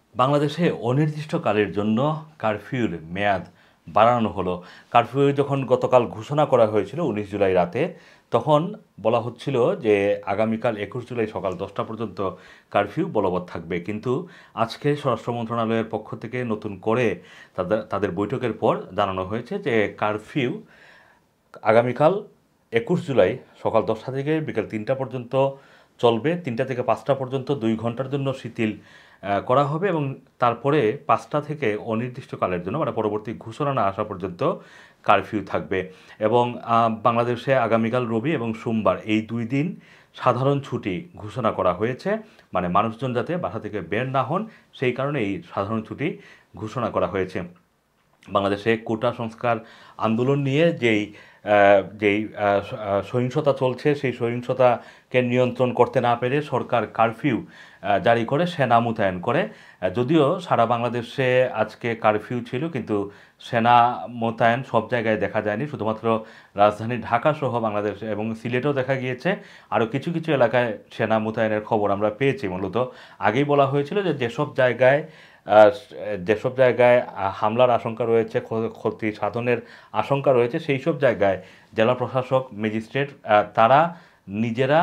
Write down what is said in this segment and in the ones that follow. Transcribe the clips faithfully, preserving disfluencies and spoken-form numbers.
বাংলাদেশে অনির্দিষ্টকালের জন্য কারফিউর মেয়াদ বাড়ানো হলো। কারফিউ যখন গতকাল ঘোষণা করা হয়েছিল উনিশ জুলাই রাতে, তখন বলা হচ্ছিল যে আগামীকাল একুশ জুলাই সকাল দশটা পর্যন্ত কারফিউ বলবৎ থাকবে। কিন্তু আজকে স্বরাষ্ট্র মন্ত্রণালয়ের পক্ষ থেকে নতুন করে তাদের তাদের বৈঠকের পর জানানো হয়েছে যে কারফিউ আগামীকাল একুশ জুলাই সকাল দশটা থেকে বিকেল তিনটা পর্যন্ত চলবে। তিনটা থেকে পাঁচটা পর্যন্ত দুই ঘন্টার জন্য শিথিল করা হবে এবং তারপরে পাঁচটা থেকে অনির্দিষ্টকালের জন্য মানে পরবর্তী ঘোষণা না আসা পর্যন্ত কারফিউ থাকবে। এবং বাংলাদেশে আগামীকাল রবি এবং সোমবার এই দুই দিন সাধারণ ছুটি ঘোষণা করা হয়েছে, মানে মানুষজন যাতে বাসা থেকে বের না হন সেই কারণে এই সাধারণ ছুটি ঘোষণা করা হয়েছে। বাংলাদেশে কোটা সংস্কার আন্দোলন নিয়ে যেই যেই সহিংসতা চলছে সেই সহিংসতাকে নিয়ন্ত্রণ করতে না পেরে সরকার কারফিউ জারি করে সেনা মোতায়েন করে। যদিও সারা বাংলাদেশে আজকে কারফিউ ছিল, কিন্তু সেনা মোতায়েন সব জায়গায় দেখা যায়নি, শুধুমাত্র রাজধানী ঢাকা সহ বাংলাদেশ এবং সিলেটেও দেখা গিয়েছে। আরও কিছু কিছু এলাকায় সেনা মোতায়েনের খবর আমরা পেয়েছি। মূলত আগেই বলা হয়েছিল যে যেসব জায়গায় যেসব জায়গায় হামলার আশঙ্কা রয়েছে, ক্ষতি সাধনের আশঙ্কা রয়েছে, সেই সব জায়গায় জেলা প্রশাসক, ম্যাজিস্ট্রেট তারা নিজেরা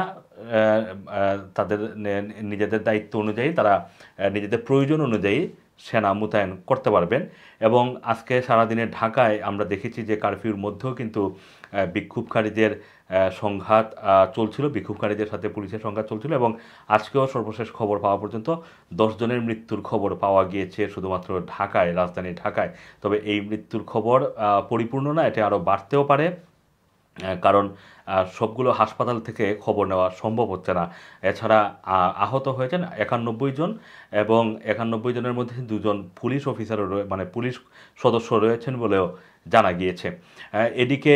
তাদের নিজেদের দায়িত্ব অনুযায়ী তারা নিজেদের প্রয়োজন অনুযায়ী সেনা মোতায়েন করতে পারবেন। এবং আজকে সারাদিনে ঢাকায় আমরা দেখেছি যে কারফিউর মধ্যেও কিন্তু বিক্ষোভকারীদের সংঘাত চলছিল, বিক্ষোভকারীদের সাথে পুলিশের সংঘাত চলছিল। এবং আজকেও সর্বশেষ খবর পাওয়া পর্যন্ত দশ জনের মৃত্যুর খবর পাওয়া গিয়েছে শুধুমাত্র ঢাকায়, রাজধানী ঢাকায়। তবে এই মৃত্যুর খবর পরিপূর্ণ না, এটা আরও বাড়তেও পারে, কারণ সবগুলো হাসপাতাল থেকে খবর নেওয়া সম্ভব হচ্ছে না। এছাড়া আহত হয়েছেন একানব্বই জন এবং একানব্বই জনের মধ্যে দুজন পুলিশ অফিসারও মানে পুলিশ সদস্য রয়েছেন বলেও জানা গিয়েছে। এদিকে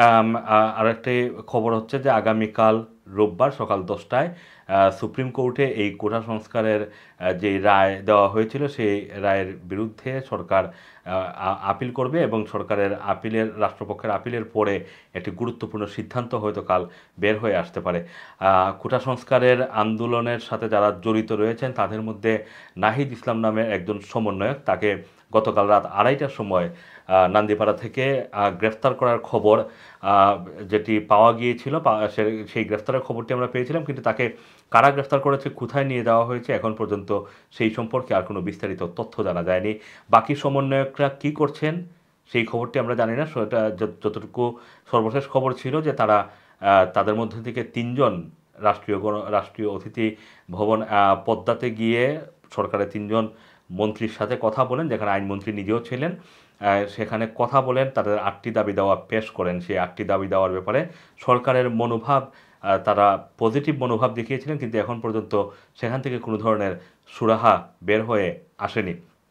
আরেকটি খবর হচ্ছে যে আগামীকাল রোববার সকাল দশটায় সুপ্রিম কোর্টে এই কোটা সংস্কারের যে রায় দেওয়া হয়েছিল সেই রায়ের বিরুদ্ধে সরকার আপিল করবে এবং সরকারের আপিলের রাষ্ট্রপক্ষের আপিলের পরে একটি গুরুত্বপূর্ণ সিদ্ধান্ত হয়তো কাল বের হয়ে আসতে পারে। কোটা সংস্কারের আন্দোলনের সাথে যারা জড়িত রয়েছেন তাদের মধ্যে নাহিদ ইসলাম নামে একজন সমন্বয়ক, তাকে গতকাল রাত আড়াইটার সময় নান্দিপাড়া থেকে গ্রেফতার করার খবর যেটি পাওয়া গিয়েছিল, সেই গ্রেফতারের খবরটি আমরা পেয়েছিলাম, কিন্তু তাকে কারা গ্রেফতার করেছে, কোথায় নিয়ে যাওয়া হয়েছে এখন পর্যন্ত সেই সম্পর্কে আর কোনো বিস্তারিত তথ্য জানা যায়নি। বাকি সমন্বয়করা কি করছেন সেই খবরটি আমরা জানি না। সেটা যতটুকু সর্বশেষ খবর ছিল যে তারা তাদের মধ্যে থেকে তিনজন রাষ্ট্রীয় রাষ্ট্রীয় অতিথি ভবন পদ্মাতে গিয়ে সরকারের তিনজন মন্ত্রীর সাথে কথা বলেন, যেখানে আইনমন্ত্রী নিজেও ছিলেন, সেখানে কথা বলেন, তাদের আটটি দাবি দেওয়া পেশ করেন। সেই আটটি দাবি দেওয়ার ব্যাপারে সরকারের মনোভাব, তারা পজিটিভ মনোভাব দেখিয়েছিলেন, কিন্তু এখন পর্যন্ত সেখান থেকে কোনো ধরনের সুরাহা বের হয়ে আসেনি।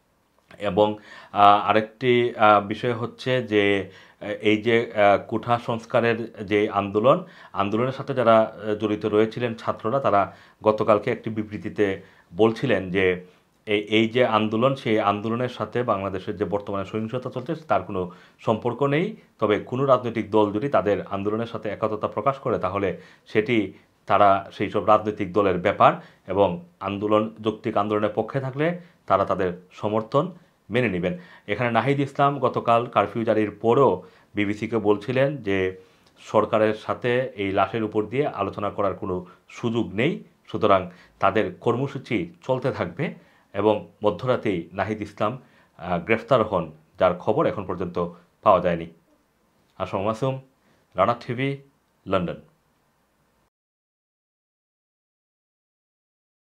এবং আরেকটি বিষয় হচ্ছে যে এই যে কোটা সংস্কারের যে আন্দোলন আন্দোলনের সাথে যারা জড়িত রয়েছিলেন ছাত্ররা, তারা গতকালকে একটি বিবৃতিতে বলছিলেন যে এই এই যে আন্দোলন সেই আন্দোলনের সাথে বাংলাদেশের যে বর্তমানে সহিংসতা চলছে তার কোনো সম্পর্ক নেই। তবে কোনো রাজনৈতিক দল যদি তাদের আন্দোলনের সাথে একতা প্রকাশ করে তাহলে সেটি তারা সেই সব রাজনৈতিক দলের ব্যাপার, এবং আন্দোলন যৌক্তিক আন্দোলনের পক্ষে থাকলে তারা তাদের সমর্থন মেনে নেবেন। এখানে নাহিদ ইসলাম গতকাল কারফিউ জারির পরও বিবিসিকে বলছিলেন যে সরকারের সাথে এই লাশের উপর দিয়ে আলোচনা করার কোনো সুযোগ নেই, সুতরাং তাদের কর্মসূচি চলতে থাকবে। এবং মধ্যরাতেই নাহিদ ইসলাম গ্রেফতার হন, যার খবর এখন পর্যন্ত পাওয়া যায়নি। Assam Masum, Rana TV, London.